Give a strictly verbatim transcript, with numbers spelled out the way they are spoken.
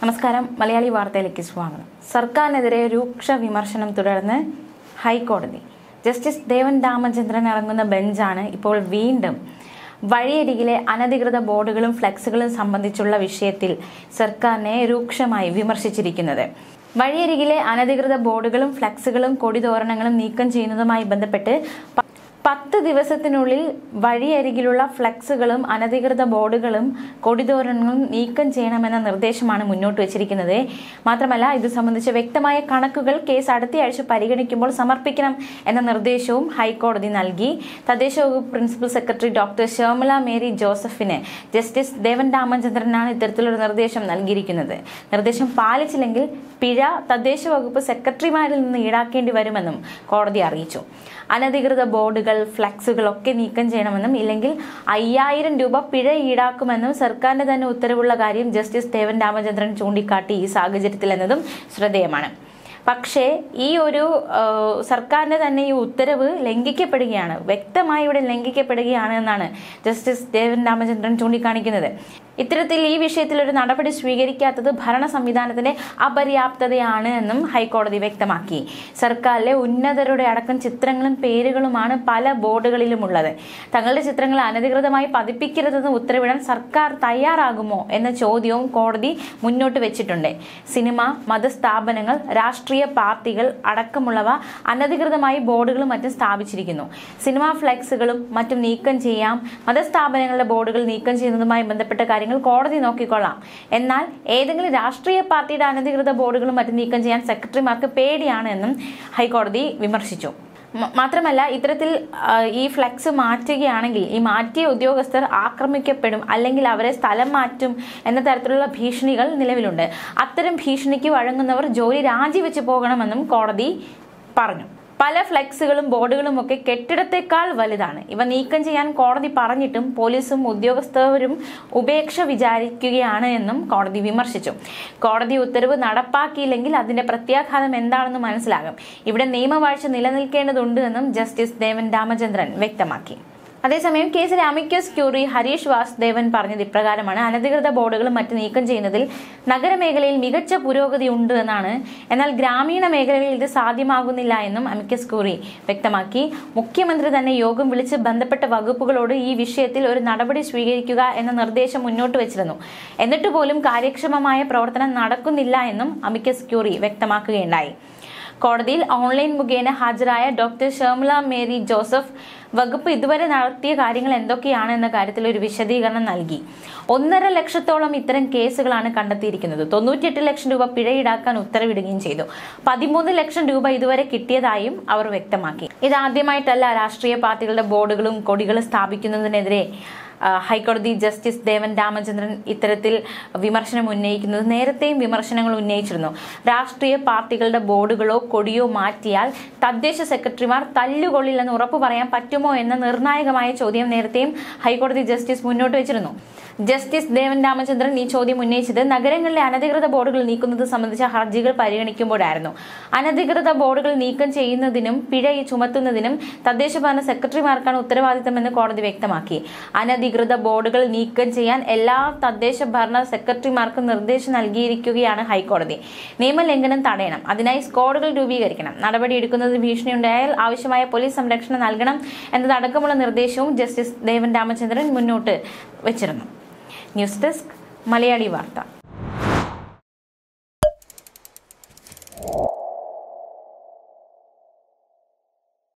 നമസ്കാരം. മലയാളി വാർത്തയിലേക്ക് സ്വാഗതം. സർക്കാരിനെതിരെ രൂക്ഷ വിമർശനം തുടർന്ന് ഹൈക്കോടതി. ജസ്റ്റിസ് ദേവൻ രാമചന്ദ്രൻ ഇറങ്ങുന്ന ബെഞ്ചാണ് ഇപ്പോൾ വീണ്ടും വഴിയരികിലെ അനധികൃത ബോർഡുകളും ഫ്ലെക്സുകളും സംബന്ധിച്ചുള്ള വിഷയത്തിൽ സർക്കാരിനെ രൂക്ഷമായി വിമർശിച്ചിരിക്കുന്നത്. വഴിയരികിലെ അനധികൃത ബോർഡുകളും ഫ്ലെക്സുകളും കൊടിതോരണങ്ങളും നീക്കം ചെയ്യുന്നതുമായി ബന്ധപ്പെട്ട് പത്ത് ദിവസത്തിനുള്ളിൽ വഴിയരികിലുള്ള ഫ്ലെക്സുകളും അനധികൃത ബോർഡുകളും കൊടിതോരണങ്ങളും നീക്കം ചെയ്യണമെന്ന നിർദ്ദേശമാണ് മുന്നോട്ട് വച്ചിരിക്കുന്നത്. മാത്രമല്ല, ഇത് സംബന്ധിച്ച വ്യക്തമായ കണക്കുകൾ കേസ് അടുത്തയാഴ്ച പരിഗണിക്കുമ്പോൾ സമർപ്പിക്കണം എന്ന നിർദ്ദേശവും ഹൈക്കോടതി നൽകി. തദ്ദേശ വകുപ്പ് principal secretary doctor Shyamala Mary ജോസഫിന് ജസ്റ്റിസ് ദേവൻ രാമചന്ദ്രനാണ് ഇത്തരത്തിലൊരു നിർദ്ദേശം നൽകിയിരിക്കുന്നത്. നിർദ്ദേശം പാലിച്ചില്ലെങ്കിൽ പിഴ തദ്ദേശ വകുപ്പ് സെക്രട്ടറിമാരിൽ നിന്ന് ഈടാക്കേണ്ടി വരുമെന്നും കോടതി അറിയിച്ചു. അനധികൃത ബോർഡുകൾ, ഫ്ലെക്സുകളൊക്കെ നീക്കം ചെയ്യണമെന്നും ഇല്ലെങ്കിൽ അയ്യായിരം രൂപ പിഴ ഈടാക്കുമെന്നും സർക്കാരിന്റെ തന്നെ ഉത്തരവുള്ള കാര്യം ജസ്റ്റിസ് ദേവൻ രാമചന്ദ്രൻ ചൂണ്ടിക്കാട്ടി ഈ സാഹചര്യത്തിൽ എന്നതും ശ്രദ്ധേയമാണ്. പക്ഷേ ഈ ഒരു സർക്കാരിന്റെ തന്നെ ഈ ഉത്തരവ് ലംഘിക്കപ്പെടുകയാണ്, വ്യക്തമായി ഇവിടെ ലംഘിക്കപ്പെടുകയാണ് എന്നാണ് ജസ്റ്റിസ് ദേവൻ രാമചന്ദ്രൻ ചൂണ്ടിക്കാണിക്കുന്നത്. ഇത്തരത്തിൽ ഈ വിഷയത്തിൽ ഒരു നടപടി സ്വീകരിക്കാത്തത് ഭരണ സംവിധാനത്തിന്റെ അപര്യാപ്തതയാണ് എന്നും ഹൈക്കോടതി വ്യക്തമാക്കി. സർക്കാരിലെ ഉന്നതരുടെ അടക്കം ചിത്രങ്ങളും പേരുകളുമാണ് പല ബോർഡുകളിലും ഉള്ളത്. തങ്ങളുടെ ചിത്രങ്ങൾ അനധികൃതമായി പതിപ്പിക്കരുതെന്ന് ഉത്തരവിടാൻ സർക്കാർ തയ്യാറാകുമോ എന്ന ചോദ്യവും കോടതി മുന്നോട്ട് വെച്ചിട്ടുണ്ട്. സിനിമ, മതസ്ഥാപനങ്ങൾ, രാഷ്ട്രീയ പാർട്ടികൾ അടക്കമുള്ളവ അനധികൃതമായി ബോർഡുകളും മറ്റും സ്ഥാപിച്ചിരിക്കുന്നു. സിനിമാ ഫ്ലെക്സുകളും മറ്റും നീക്കം ചെയ്യാം. മതസ്ഥാപനങ്ങളുടെ ബോർഡുകൾ നീക്കം ചെയ്യുന്നതുമായി ബന്ധപ്പെട്ട കാര്യങ്ങൾ കോടതി നോക്കിക്കൊള്ളാം. എന്നാൽ ഏതെങ്കിലും രാഷ്ട്രീയ പാർട്ടിയുടെ അനധികൃത ബോർഡുകളും മറ്റും നീക്കം ചെയ്യാൻ സെക്രട്ടറിമാർക്ക് പേടിയാണ് എന്നും ഹൈക്കോടതി വിമർശിച്ചു. മാത്രമല്ല, ഇത്തരത്തിൽ ഈ ഫ്ലെക്സ് മാറ്റുകയാണെങ്കിൽ ഈ മാറ്റിയ ഉദ്യോഗസ്ഥർ ആക്രമിക്കപ്പെടും, അല്ലെങ്കിൽ അവരെ സ്ഥലം മാറ്റും എന്ന തരത്തിലുള്ള ഭീഷണികൾ നിലവിലുണ്ട്. അത്തരം ഭീഷണിക്ക് വഴങ്ങുന്നവർ ജോലി രാജിവെച്ച് പോകണമെന്നും കോടതി പറഞ്ഞു. പല ഫ്ലെക്സുകളും ബോർഡുകളും ഒക്കെ കെട്ടിടത്തെക്കാൾ വലുതാണ്. ഇവ നീക്കം ചെയ്യാൻ കോടതി പറഞ്ഞിട്ടും പോലീസും ഉദ്യോഗസ്ഥരും ഉപേക്ഷ വിചാരിക്കുകയാണ് എന്നും കോടതി വിമർശിച്ചു. കോടതി ഉത്തരവ് നടപ്പാക്കിയില്ലെങ്കിൽ അതിന്റെ പ്രത്യാഘാതം എന്താണെന്ന് മനസ്സിലാകും. ഇവിടെ നിയമവാഴ്ച നിലനിൽക്കേണ്ടതുണ്ട് എന്നും ജസ്റ്റിസ് ദേവൻ രാമചന്ദ്രൻ വ്യക്തമാക്കി. അതേസമയം കേസിലെ അമിക്കസ് ക്യൂറി ഹരീഷ് വാസുദേവൻ പറഞ്ഞത് ഇപ്രകാരമാണ്: അനധികൃത ബോർഡുകളും മറ്റ് നീക്കം ചെയ്യുന്നതിൽ നഗരമേഖലയിൽ മികച്ച പുരോഗതി ഉണ്ട് എന്നാണ്. എന്നാൽ ഗ്രാമീണ മേഖലകളിൽ ഇത് സാധ്യമാകുന്നില്ല എന്നും അമിക്കസ് ക്യൂറി വ്യക്തമാക്കി. മുഖ്യമന്ത്രി തന്നെ യോഗം വിളിച്ച് ബന്ധപ്പെട്ട വകുപ്പുകളോട് ഈ വിഷയത്തിൽ ഒരു നടപടി സ്വീകരിക്കുക എന്ന നിർദ്ദേശം മുന്നോട്ട് വെച്ചിരുന്നു. എന്നിട്ട് പോലും കാര്യക്ഷമമായ പ്രവർത്തനം നടക്കുന്നില്ല എന്നും അമിക്കസ് ക്യൂറി വ്യക്തമാക്കുകയുണ്ടായി. കോടതിയിൽ ഓൺലൈൻ മുഖേന ഹാജരായ ഡോക്ടർ ശ്യാമല മേരി ജോസഫ് വകുപ്പ് ഇതുവരെ നടത്തിയ കാര്യങ്ങൾ എന്തൊക്കെയാണ് എന്ന കാര്യത്തിൽ ഒരു വിശദീകരണം നൽകി. ഒന്നര ലക്ഷത്തോളം ഇത്തരം കേസുകളാണ് കണ്ടെത്തിയിരിക്കുന്നത്. തൊണ്ണൂറ്റിയെട്ട് ലക്ഷം രൂപ പിഴ ഈടാക്കാൻ ഉത്തരവിടുകയും ചെയ്തു. പതിമൂന്ന് ലക്ഷം രൂപ ഇതുവരെ കിട്ടിയതായും അവർ വ്യക്തമാക്കി. ഇതാദ്യമായിട്ടല്ല രാഷ്ട്രീയ പാർട്ടികളുടെ ബോർഡുകളും കൊടികളും സ്ഥാപിക്കുന്നതിനെതിരെ ഹൈക്കോടതി ജസ്റ്റിസ് ദേവൻ രാമചന്ദ്രൻ ഇത്തരത്തിൽ വിമർശനം ഉന്നയിക്കുന്നത്. നേരത്തെയും വിമർശനങ്ങൾ ഉന്നയിച്ചിരുന്നു. രാഷ്ട്രീയ പാർട്ടികളുടെ ബോർഡുകളോ കൊടിയോ മാറ്റിയാൽ തദ്ദേശ സെക്രട്ടറിമാർ തല്ലുകൊള്ളില്ലെന്ന് ഉറപ്പു പറയാൻ പറ്റുമോ എന്ന നിർണായകമായ ചോദ്യം നേരത്തെയും ഹൈക്കോടതി ജസ്റ്റിസ് മുന്നോട്ട് വെച്ചിരുന്നു. ജസ്റ്റിസ് ദേവൻ രാമചന്ദ്രൻ ഈ ചോദ്യം ഉന്നയിച്ചത് നഗരങ്ങളിലെ അനധികൃത ബോർഡുകൾ നീക്കുന്നത് സംബന്ധിച്ച ഹർജികൾ പരിഗണിക്കുമ്പോഴായിരുന്നു. അനധികൃത ബോർഡുകൾ നീക്കം ചെയ്യുന്നതിനും പിഴ ചുമത്തുന്നതിനും തദ്ദേശ ഭരണ സെക്രട്ടറിമാർക്കാണ് ഉത്തരവാദിത്തമെന്ന് കോടതി വ്യക്തമാക്കി. അനധികൃത ബോർഡുകൾ നീക്കം ചെയ്യാൻ എല്ലാ തദ്ദേശ ഭരണ സെക്രട്ടറിമാർക്കും നിർദ്ദേശം നൽകിയിരിക്കുകയാണ് ഹൈക്കോടതി. നിയമലംഘനം തടയണം, അതിനായി സ്ക്വാഡുകൾ രൂപീകരിക്കണം, നടപടിയെടുക്കുന്നതിന് ഭീഷണിയുണ്ടായാൽ ആവശ്യമായ പോലീസ് സംരക്ഷണം നൽകണം എന്നതടക്കമുള്ള നിർദ്ദേശവും ജസ്റ്റിസ് ദേവൻ രാമചന്ദ്രൻ മുന്നോട്ട് വെച്ചിരുന്നു. ന്യൂസ് ഡെസ്ക്, മലയാളി വാർത്ത.